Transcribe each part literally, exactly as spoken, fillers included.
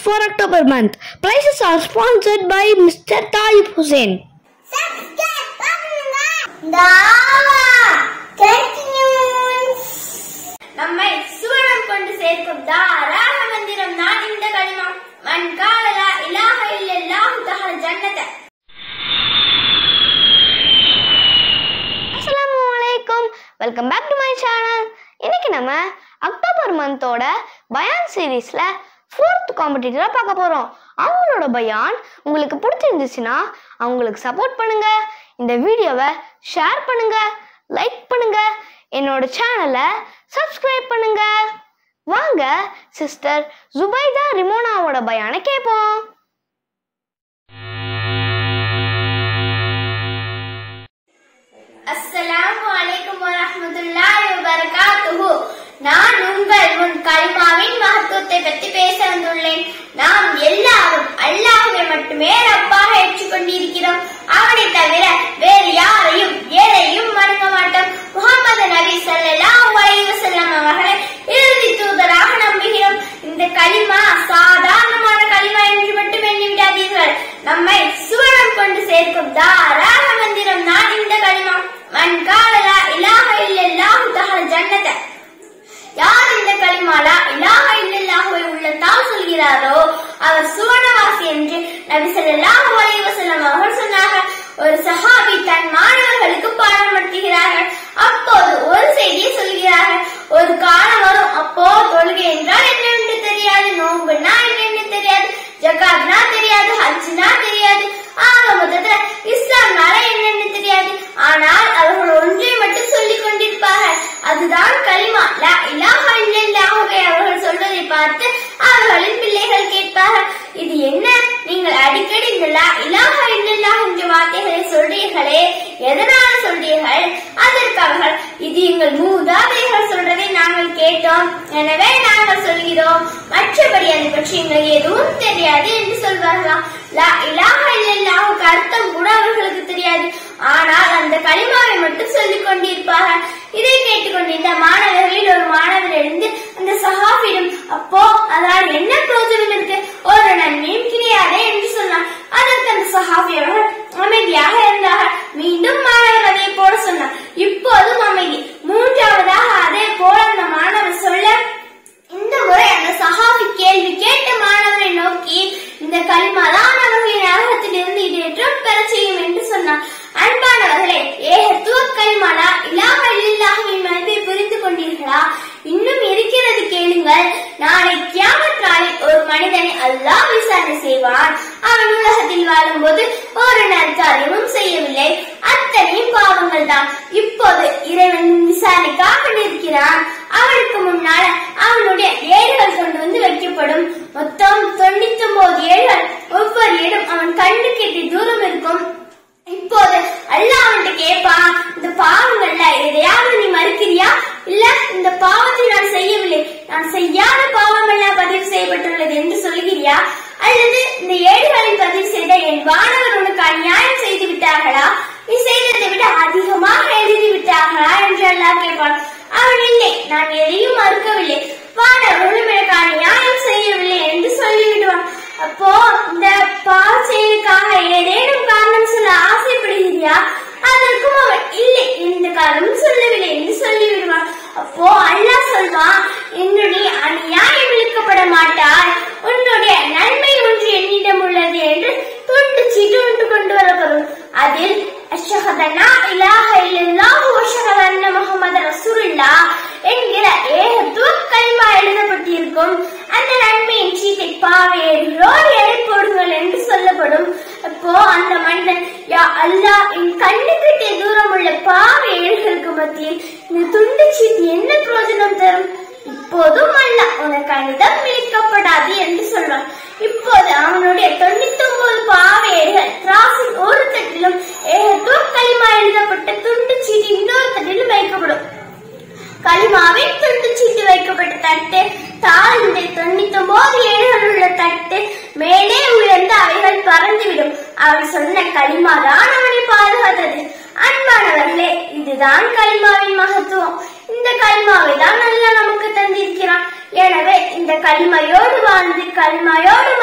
for October month. Prizes are sponsored by Mister Taib Hussain. நம்மை சுவனம் கொண்டு சேர்க்கும் தாராக மந்திரம் நான் இந்த கலிமா மன் கால லா இலாஹ இல்லல்லாஹு தஹல் ஜன்னத. அஸ்ஸலாமு அலைக்கும், welcome back to my channel. இன்னைக்கு நம்ம அக்டோபர் மந்தோட பயான் சீரீஸ்ல ஃபோர்த் காம்படிட்டரா பார்க்க போறோம். அவங்களோட பயான் உங்களுக்கு பிடிச்சிருந்துச்சுன்னா அவங்களுக்கு சப்போர்ட் பண்ணுங்க, இந்த வீடியோவை ஷேர் பண்ணுங்க, லைக் பண்ணுங்க, என்னோட சேனலை சப்ஸ்கிரைப் பண்ணுங்க. வாங்க சிஸ்டர் ஜுபைதா ரிமோனாவோட பயானை கேட்போம். அஸ்ஸலாமு அலைக்கும் வரஹ்மத்துல்லாஹி வபரகாத்துஹு. நான் உங்கள் முன் கலிமாவின் மகத்துவத்தை பற்றி பேச வந்துள்ளேன். நாம் எல்லாரும் அல்லாஹ்வை மட்டுமே ரப்பாக ஏற்றுக்கொண்டிருக்கிறோம். அவனை தவிர வேறு யாரையும் எதையும் வணங்க மாட்டோம். முஹம்மது நபி ஸல்லல்லாஹு அலைஹி வஸல்லம் அவர்களை இறுதி தூதராக நம்புகிறோம். இந்த கலிமா சாதாரணமான கலிமா என்று மட்டும் எண்ணிவிடாதீர்கள். நம்மை சுவனம் கொண்டு சேர்க்கும் தாராக மந்திரம் தான் இந்த கலிமா மன் கால லா இலாஹ இல்லல்லாஹு தஹல் ஜன்னத. யார் இந்த கலிமாலா இலாஹ இல்லல்லாஹுவை உள்ளத்தால் சொல்கிறாரோ அவர் சுவனவாசி என்று நபி ஸல்லல்லாஹு அலைஹி வஸல்லம் அவர்கள் சொன்னார்கள். ஒரு சஹாபி தன் மாணவர்களுக்கு பாடம் நடத்துகிறார்கள். அப்போது ஒரு செய்தியை சொல்கிறார்கள். ஒரு காலம் வரும், அப்போ தொழுகை என்றால் என்னென்று தெரியாது, நோன்புனா என்னென்று தெரியாது, ஜகாத்னா தெரியாது, ஹஜ்னா தெரியாது, ஆக மொத்தத்துல இஸ்லாம்னால என்னென்னு தெரியாது. ஆனால் அவர்கள் ஒன்றை மட்டும் சொல்லிக் கொண்டிருப்பார்கள், அதுதான் கலிமா லா இலாஹ இல்லல்லாஹுவை அவர்கள் சொல்வதை பார்த்து அவர்களின் பிள்ளைகள் கேட்பார்கள், இது என்ன, நீங்கள் அடிக்கடி இந்த லா இலாஹ இல்லல்லாஹ் என்ற வார்த்தைகளை சொல்றீர்களே, எதனால சொல்றீர்கள்? அதற்கு அவர்கள், இது எங்கள் மூதாதையர்கள் சொல்றதை நாங்கள் கேட்டோம், எனவே நாங்கள் சொல்கிறோம், மற்றபடி அதை பற்றி எங்களுக்கு எதுவும் தெரியாது என்று சொல்வார்களாம். லா இலாஹ இல்லல்லாஹுக்கு அர்த்தம் கூட அவர்களுக்கு தெரியாது. ஆனால் அந்த கலிமாவை மட்டும் சொல்லிக் கொண்டிருப்பார்கள். இதை கேட்டுக்கொண்டிருந்த மாணவர்களில் ஒரு மாணவர் எழுந்து அந்த சஹாபியிடம், அப்போ அதால் என்ன பிரோஜனம் இருக்கு, ஒரு நன்மையும் கிடையாது என்று சொன்னார். அதற்கு அந்த சஹாபி அவர்கள் அமைதியாக இருந்தார்கள். மீண்டும் மாணவர் அதே போல சொன்னார். இப்போதும் அமைதி. மூன்றாவதாக அதே போல அந்த மாணவர் சொல்ல, இந்த முறை அந்த சஹாபி கேள்வி கேட்ட மாணவரை நோக்கி, இந்த கலிமா தான் அவர்களின் நரகத்தில் இருந்து இடேற்றம் பெற செய்யும் என்று சொன்னார். அன்பானவர்களே, ஏகத்துவ கலிமாலா இலாஹ இல்லல்லாஹுவின் மதிப்பை புரிந்து கொண்டீர்களா? இன்னும் இருக்கிறது, கேளுங்கள். நாளை கியாமத் நாளில் ஒரு மனிதனை அல்லாஹ் விசாரணை செய்வான். அவன் உலகத்தில் வாழும் போது ஒரு நற்காரியமும் செய்யவில்லை, அத்தனையும் பாவங்கள் தான். இப்போது இறைவன் விசாரணைக்காக நிற்கிறான். அவனுக்கு முன்னால அவனுடைய ஏடுகள் கொண்டு வந்து வைக்கப்படும். மொத்தம் தொண்ணூத்தி ஒன்பது ஏடுகள். ஒவ்வொரு ஏடும் அவன் கண்ணு கெட்டி தூரம் இருக்கும். இப்போது அல்லாஹ் அவன்கிட்ட கேட்பான், இந்த பாவங்கள்ல எதையாவது நீ மறுக்கிறியா? இல்ல இந்த பாவத்தை நான் செய்யவில்லை, நான் செய்யாத பாவம் எல்லாம் பதிவு செய்யப்பட்டுள்ளது என்று சொல்கிறியா? அல்லது இந்த ஏடுகளில் பதிவு செய்த என் வானவர் உனக்கு அநியாயம் செய்து விட்டார்களா? நீ செய்ததை விட அதிகமாக எழுதி விட்டார்களா என்று அல்லாஹ் கேட்பான். அவன், இல்லை, நான் எதையும் மறுக்கவில்லை, வானவர்களும் எனக்கு அநியாயம் செய்யவில்லை என்று சொல்லிவிடுவான். அப்போ இந்த பாவம் செய்வதற்காக ஏதேனும் காரணம் சொல்ல ஆசைப்படுகிறியா? அதற்கும் அவன், இல்லை, எந்த காரணமும் சொல்லவில்லை என்று சொல்லிவிடுவான். அப்போ அல்லாஹ் சொல்வான், என்னுடைய அநியாயம் இழுக்கப்பட மாட்டாய், உன்னுடைய நன்மை ஒன்று என்னிடம் உள்ளது என்று துண்டு சீட்டு ஒன்று கொண்டு வரப்படும். அதில் அஷ்ஹது அல்லா இலாஹ இல்லல்லாஹு வ அஷ்ஹது அன்ன முஹம்மது ரசூலுல்லாஹ் என்கிற ஏகத்துவ கலிமா எழுதப்பட்டிருக்கும். அந்த நன்மையின் சீட்டை பாவையோடு எடை போடுங்கள் என்று சொல்லப்படும். அப்போ அந்த மனிதன், யா அல்லாஹ், என் கண்ணுக்கிட்டே தூரம் உள்ள பாவை ஏடுகளுக்கு மத்தியில் இந்த துண்டு சீட்டு என்ன பிரயோஜனம் தரும்? இப்போதும் அல்லாஹ் உனக்கு அனிதம் இழுக்கப்படாது என்று சொல்வான். இப்போது அவனுடைய தொண்ணூத்தி ஒன்பது பாவையர்கள் திராசின் ஒரு தட்டிலும் ஏகத்துவ கலிமா எழுதப்பட்ட துண்டு சீட்டு இன்னொரு தட்டிலும் வைக்கப்படும். கலிமாவின் துண்டு சீட்டு வைக்கப்பட்ட தட்டு தாழ்ந்த தொண்ணூத்தி ஒன்பது ஏடுகள் உள்ள தட்டு மேலே உயர்ந்து அவைகள் பறந்துவிடும். அவன் சொன்ன கலிமா தான் அவனை பாதுகாத்தது. அன்பானவர்களே, இதுதான் கலிமாவின் மகத்துவம். இந்த கலிமாவை தான் நல்லா நமக்கு தந்திருக்கிறான். எனவே இந்த கலிமையோடு வாழ்ந்து கலிமையோடு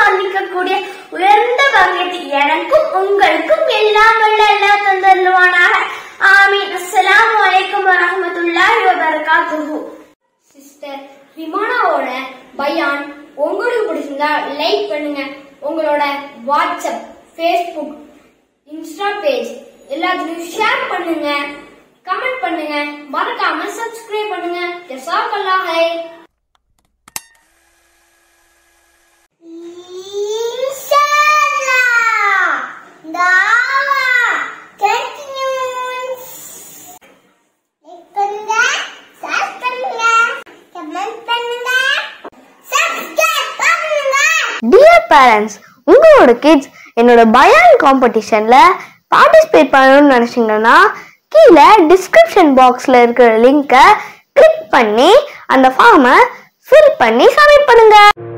பார்க்கக்கூடிய உயர்ந்த பாக்கியத்தை எனக்கும் உங்களுக்கும் எல்லாம் வல்ல அல்லாஹ் தந்தருள்வானாக. ஆமீன். அஸ்ஸலாமு அலைக்கும் வரஹ்மத்துல்லாஹி வபரகாத்துஹு. சிஸ்டர் ரிமானாவோட பயான் உங்களுக்கு பிடிச்சிருந்தா லைக் பண்ணுங்க. உங்களோட வாட்ஸ்அப், ஃபேஸ்புக், இன்ஸ்டா பேஜ் எல்லாத்துலயும் ஷேர் பண்ணுங்க, கமெண்ட் பண்ணுங்க, மறக்காம சப்ஸ்கிரைப் பண்ணுங்க. ஜஸாக்கல்லாஹ் ஹைர். இன்ஷாஅல்லாஹ் தாவா கண்டினியூஸ். லைக் பண்ணுங்க, ஷேர் பண்ணுங்க, கமெண்ட் பண்ணுங்க, சப்ஸ்கிரைப் பண்ணுங்க. டியர் பேரண்ட்ஸ், உங்களோட கிட்ஸ் என்னோட பயான் காம்படிஷன்ல பார்ட்டிசிபேட் பண்ணணும்னு நினைச்சீங்கன்னா கீழே டிஸ்கிரிப்ஷன் பாக்ஸ்ல இருக்கிற லிங்கை கிளிக் பண்ணி அந்த ஃபார்மை ஃபில் பண்ணி சப்மிட் பண்ணுங்க.